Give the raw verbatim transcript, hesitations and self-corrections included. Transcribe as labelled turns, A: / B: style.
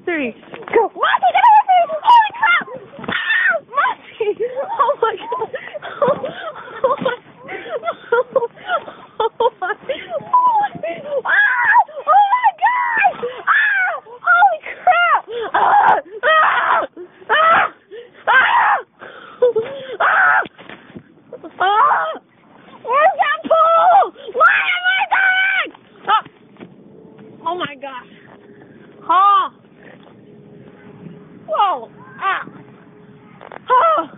A: three, go. Mossy, get away from me! Holy crap! Ah! Mossy! Oh my god! Oh, oh my... Oh my... Oh my... Ah! Oh my god! Ah! Holy crap! Ah! Ah! Ah! Ah! Ah! Ah! Where's that pool? Why am I dying? Ah! Oh my gosh. Oh. Whoa. Ah. Oh.